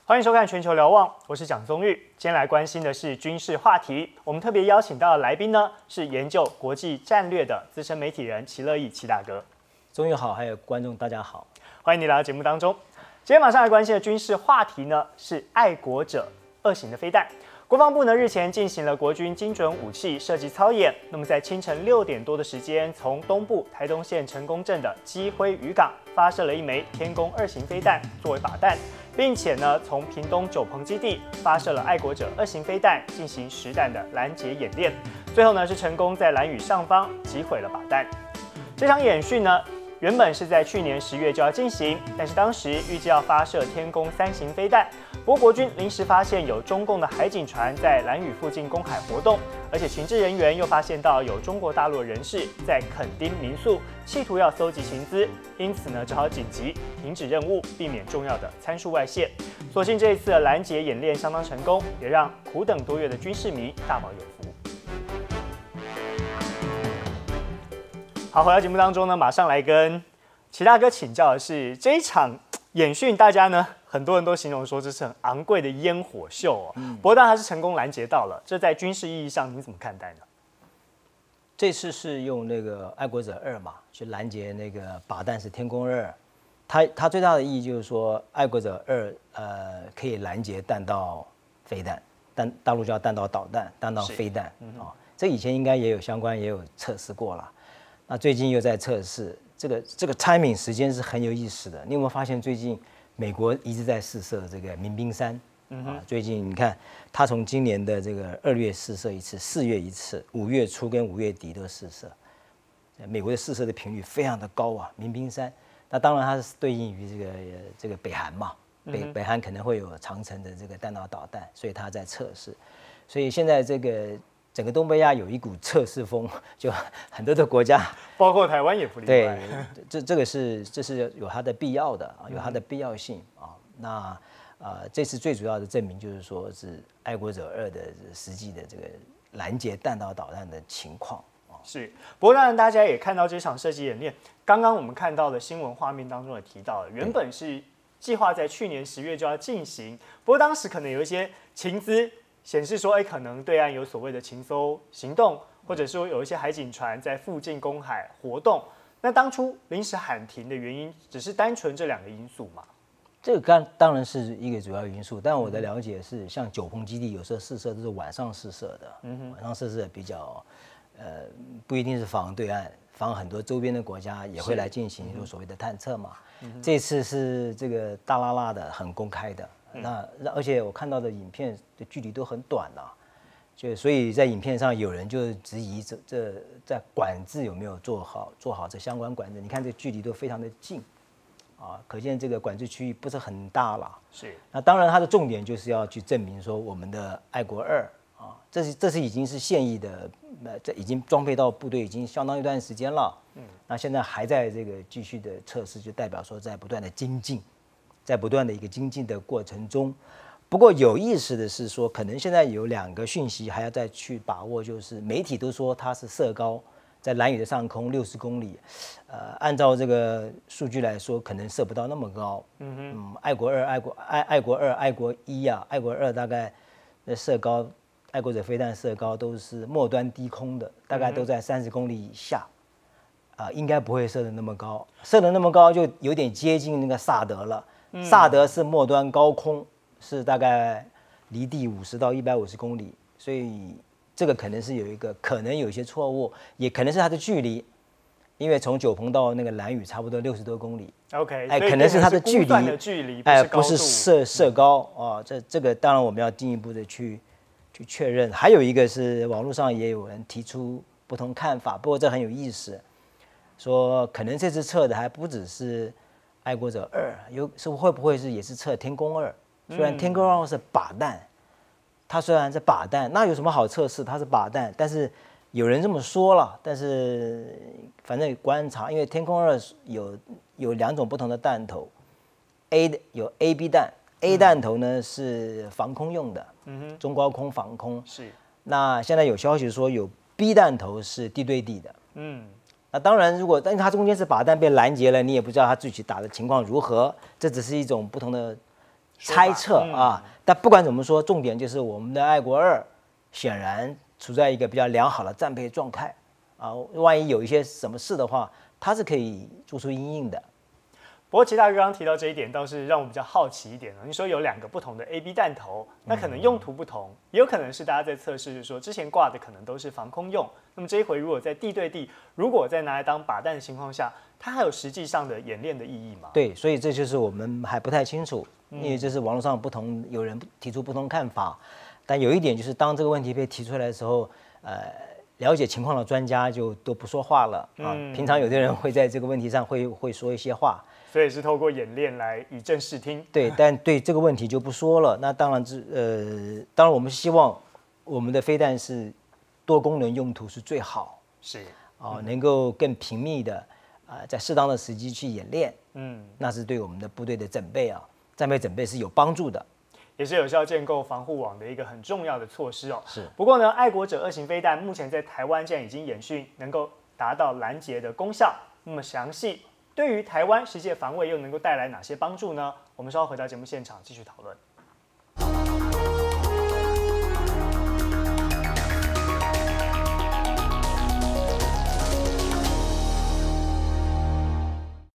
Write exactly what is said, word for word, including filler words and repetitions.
欢迎收看《全球瞭望》，我是蒋宗玉。今天来关心的是军事话题。我们特别邀请到的来宾呢，是研究国际战略的资深媒体人齐乐意齐大哥。 宗玉好，还有观众大家好， 欢迎你来到节目当中。今天马上来关心的军事话题呢，是爱国者二型的飞弹。国防部呢日前进行了国军精准武器射击操演，那么在清晨六点多的时间，从东部台东县成功镇的基辉渔港发射了一枚天宫二型飞弹作为靶弹，并且呢从屏东九鹏基地发射了爱国者二型飞弹进行实弹的拦截演练，最后呢是成功在兰屿上方击毁了靶弹。这场演训呢原本是在去年十月就要进行，但是当时预计要发射天宫三型飞弹，不过国军临时发现有中共的海警船在兰屿附近公海活动，而且情治人员又发现到有中国大陆人士在垦丁民宿，企图要搜集情资，因此呢只好紧急停止任务，避免重要的参数外泄。所幸这一次的拦截演练相当成功，也让苦等多月的军事迷大饱有福。好，回到节目当中呢，马上来跟齐大哥请教的是，这一场演训，大家呢很多人都形容说这是很昂贵的烟火秀哦。嗯、不过当然它是成功拦截到了，这在军事意义上你怎么看待呢？ 这次是用那个爱国者二嘛去拦截那个靶弹是天宫二，它它最大的意义就是说爱国者二呃可以拦截弹道飞弹，弹大陆叫弹道导弹、弹道飞弹啊、嗯哦，这以前应该也有相关也有测试过了。那最近又在测试，这个这个 timing 时间是很有意思的。你有没有发现最近美国一直在试射这个民兵三？嗯啊，最近你看，他从今年的这个二月试射一次，四月一次，五月初跟五月底都试射。美国的试射的频率非常的高啊，民兵三。那当然它是对应于这个这个北韩嘛，北北韩可能会有长程的这个弹道导弹，所以他在测试。所以现在这个。整个东北亚有一股测试风，就很多的国家， 包括台湾也不例外。 对，这这个是这是有它的必要的啊，有它的必要性啊。那呃，这次最主要的证明就是说是爱国者二的实际的这个拦截弹道导弹的情况啊。 是，不过当然大家也看到这场射击演练，刚刚我们看到的新闻画面当中也提到了，原本是计划在去年十月就要进行，不过当时可能有一些情资。显示说，哎，可能对岸有所谓的情搜行动，或者说有一些海警船在附近公海活动。那当初临时喊停的原因，只是单纯这两个因素吗？ 这个当当然是一个主要因素，但我的了解是，像九鹏基地有时候试射都是晚上试射的，嗯、晚上试射比较，呃，不一定是防对岸，防很多周边的国家也会来进行有所谓的探测嘛。嗯、这次是这个大拉拉的，很公开的。那而且我看到的影片的距离都很短啊，就所以在影片上有人就质疑这这在管制有没有做好做好这相关管制？你看这距离都非常的近，啊，可见这个管制区域不是很大了。 是。那当然它的重点就是要去证明说我们的爱国二啊，这是这是已经是现役的，呃，这已经装备到部队已经相当一段时间了。嗯。那现在还在这个继续的测试，就代表说在不断的精进。在不断的一个精进的过程中，不过有意思的是说，可能现在有两个讯息还要再去把握，就是媒体都说它是射高，在兰屿的上空六十公里，呃，按照这个数据来说，可能射不到那么高。嗯哼，嗯，爱国二、爱国爱爱国二、爱国一啊，爱国二大概的射高，爱国者飞弹射高都是末端低空的，大概都在三十公里以下。啊、呃，应该不会射得那么高，射得那么高就有点接近那个萨德了。萨德是末端高空，是大概离地五十到一百五十公里，所以这个可能是有一个可能有一些错误，也可能是它的距离，因为从九鹏到那个兰屿差不多六十多公里。 OK， 哎，可能是它的距离， 距离哎，不是射射高啊、哦。这这个当然我们要进一步的去去确认。还有一个是网络上也有人提出不同看法，不过这很有意思，说可能这次测的还不只是。爱国者二有是会不会是也是测天宫二？虽然天宫二是靶弹，它虽然是靶弹，那有什么好测试？它是靶弹，但是有人这么说了，但是反正观察，因为天宫二有有两种不同的弹头 ，A 的有 A、B 弹 ，A 弹头呢是防空用的，嗯哼，中高空防空是。那现在有消息说有 B 弹头是地对地的，嗯。那当然，如果但是它中间是靶弹被拦截了，你也不知道它具体打的情况如何，这只是一种不同的猜测啊。嗯、但不管怎么说，重点就是我们的爱国二显然处在一个比较良好的战备状态啊。万一有一些什么事的话，它是可以做出因应的。 不过齐大哥刚刚提到这一点，倒是让我比较好奇一点了。你说有两个不同的 A B 弹头，那可能用途不同，也有可能是大家在测试，就是说之前挂的可能都是防空用，那么这一回如果在地对地，如果在拿来当靶弹的情况下，它还有实际上的演练的意义吗？ 对，所以这就是我们还不太清楚，因为这是网络上不同，有人提出不同看法。但有一点就是，当这个问题被提出来的时候，呃，了解情况的专家就都不说话了啊。嗯、平常有的人会在这个问题上会会说一些话。 所以是透过演练来以正视听。 对，但对这个问题就不说了。那当然是呃，当然我们希望我们的飞弹是多功能用途是最好， 是啊、呃，能够更频密的啊、呃，在适当的时机去演练， 嗯， 那是对我们的部队的准备啊，战备准备是有帮助的， 也是有效建构防护网的一个很重要的措施哦。 是。 不过呢，爱国者二型飞弹目前在台湾现在已经演训，能够达到拦截的功效。那么详细。对于台湾实际的防卫又能够带来哪些帮助呢？我们稍后回到节目现场继续讨论。